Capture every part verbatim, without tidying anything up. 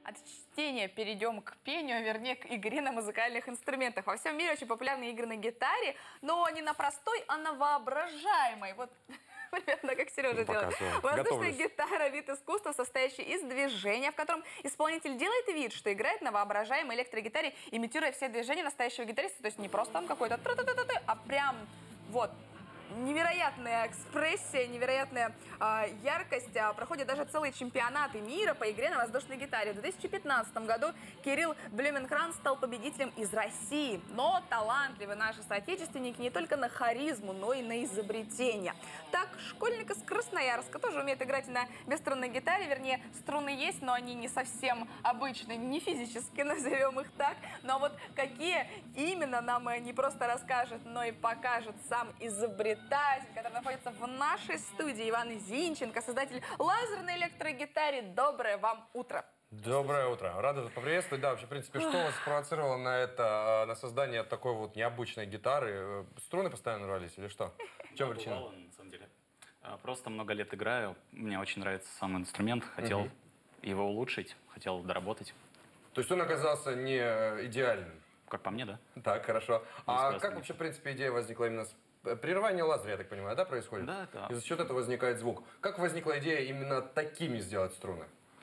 От чтения перейдем к пению, а вернее к игре на музыкальных инструментах. Во всем мире очень популярны игры на гитаре, но не на простой, а на воображаемой. Вот примерно как Сережа делает. Воздушная гитара — вид искусства, состоящий из движения, в котором исполнитель делает вид, что играет на воображаемой электрогитаре, имитируя все движения настоящего гитариста. То есть не просто там какой-то, а прям вот. Невероятная экспрессия, невероятная э, яркость. А, проходят даже целые чемпионаты мира по игре на воздушной гитаре. В две тысячи пятнадцатом году Кирилл Блюменкранц стал победителем из России. Но талантливые наши соотечественники не только на харизму, но и на изобретение. Так, школьник из Красноярска тоже умеет играть на бесструнной гитаре. Вернее, струны есть, но они не совсем обычные, не физически, назовем их так. Но вот какие именно, нам не просто расскажет, но и покажет сам изобретатель, который находится в нашей студии. Иван Зинченко, создатель лазерной электрогитары. Доброе вам утро. Доброе утро. Рада вас поприветствовать. Да, вообще, в принципе, что вас спровоцировало на это, на создание такой вот необычной гитары? Струны постоянно рвались или что? В чем причина? Бывало, на самом деле. Просто много лет играю. Мне очень нравится сам инструмент. Хотел угу. его улучшить, хотел доработать. То есть он оказался не идеальным? Как по мне, да. Так, хорошо. А как вообще, в принципе, идея возникла именно с... Прерывание лазера, я так понимаю, да, происходит? Да, да. И за счет этого возникает звук. Как возникла идея именно такими сделать струны?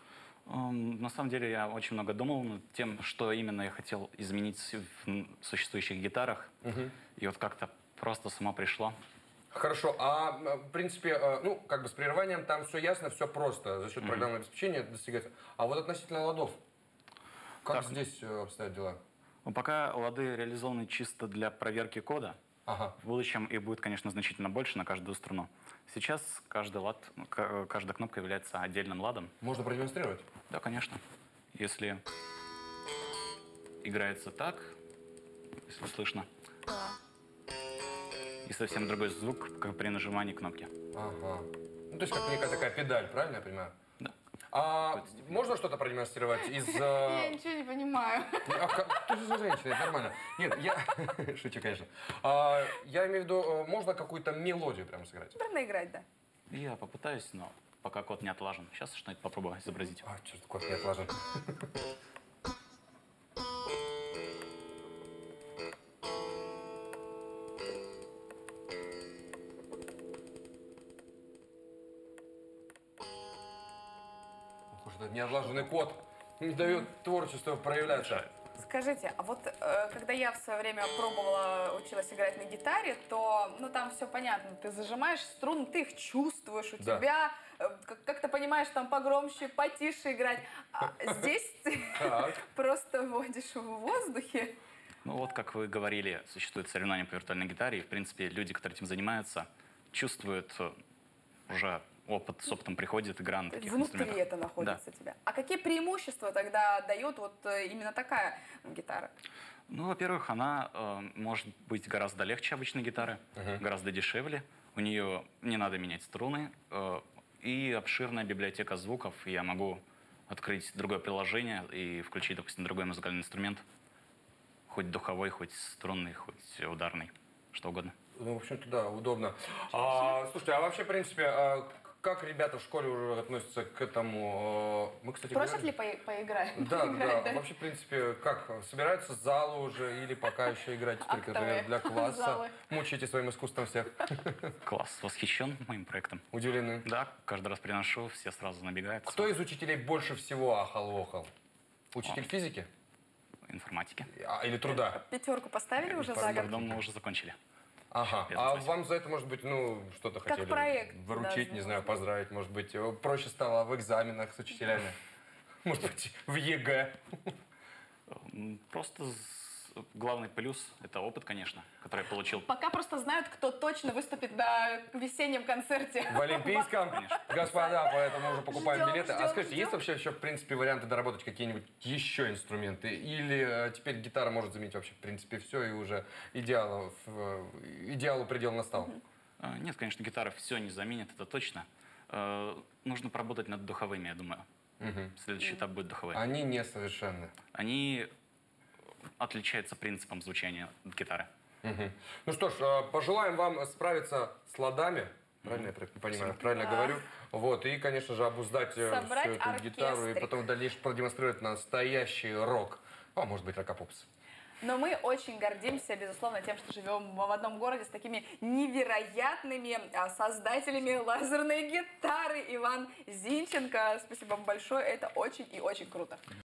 Um, на самом деле я очень много думал над тем, что именно я хотел изменить в существующих гитарах. Угу. И вот как-то просто само пришло. Хорошо. А в принципе, ну, как бы с прерыванием там все ясно, все просто. За счет угу. программного обеспечения достигается. А вот относительно ладов, как так. здесь обстоят дела? Ну, пока лады реализованы чисто для проверки кода. Ага. В будущем их будет, конечно, значительно больше на каждую струну. Сейчас каждый лад, каждая кнопка является отдельным ладом. Можно продемонстрировать? Да, конечно. Если играется так, если слышно, да. и совсем другой звук, как при нажимании кнопки. Ага. Ну, то есть как некая такая педаль, правильно я понимаю? Да. А можно что-то продемонстрировать из... Я ничего не понимаю. Ты же женщина, это нормально. Нет, я... Шучу, конечно. Я имею в виду, можно какую-то мелодию прямо сыграть? Трудно играть, да. Я попытаюсь, но пока код не отлажен. Сейчас что-нибудь попробую изобразить. А, черт, код не отлажен. Этот неотлаженный код не дает творчеству проявляться. Скажите, а вот э, когда я в свое время пробовала, училась играть на гитаре, то, ну, там все понятно. Ты зажимаешь струны, ты их чувствуешь, у да. тебя, э, как, как ты понимаешь, там погромче, потише играть. А здесь ты просто водишь в воздухе. Ну вот, как вы говорили, существует соревнования по виртуальной гитаре, и, в принципе, люди, которые этим занимаются, чувствуют уже... Опыт, с опытом приходит игра на таких Внутри инструментах. это находится да. тебя. А какие преимущества тогда дает вот именно такая гитара? Ну, во-первых, она э, может быть гораздо легче обычной гитары, uh-huh. гораздо дешевле. У нее не надо менять струны. Э, и обширная библиотека звуков. Я могу открыть другое приложение и включить, допустим, другой музыкальный инструмент. Хоть духовой, хоть струнный, хоть ударный. Что угодно. Ну, в общем-то, да, удобно. А, слушайте, а вообще, в принципе, как ребята в школе уже относятся к этому? Мы, кстати, просят ли по поиграть? Да, да, да. Вообще, в принципе, как? Собираются залы уже или пока еще играть только для класса? Мучаете своим искусством всех? Класс восхищен моим проектом. Удивлены? Да, каждый раз приношу, все сразу набегают. Кто из учителей больше всего ахал-охал? Учитель физики? Информатики. А, или труда? Пятерку поставили уже за год? Мы уже закончили. Ага. А вам за это, может быть, ну, что-то хотели проект, выручить, да, не знаю, поздравить, может быть, проще стало в экзаменах с учителями, может быть, в ЕГЭ? Просто главный плюс – это опыт, конечно, который я получил. Пока просто знают, кто точно выступит на весеннем концерте. В Олимпийском? Конечно. Господа, поэтому уже покупаем ждем, билеты. Ждем, а скажите, ждем. Есть вообще еще, в принципе, варианты доработать какие-нибудь еще инструменты? Или теперь гитара может заменить вообще, в принципе, все, и уже идеалу, идеалу предел настал? Uh-huh. Нет, конечно, гитара все не заменит, это точно. Uh, нужно поработать над духовыми, я думаю. Uh-huh. Следующий uh-huh. этап будет духовые. Они несовершенны. Они... отличается принципом звучания гитары. Угу. Ну что ж, пожелаем вам справиться с ладами, Правильно я понимаю? Правильно говорю? Вот, и, конечно же, обуздать э, всю Собрать эту гитару и оркестрик. потом в дальнейшем продемонстрировать настоящий рок. А может быть, рокопопс. Но мы очень гордимся, безусловно, тем, что живем в одном городе с такими невероятными а, создателями лазерной гитары. Иван Зинченко, спасибо вам большое, это очень и очень круто.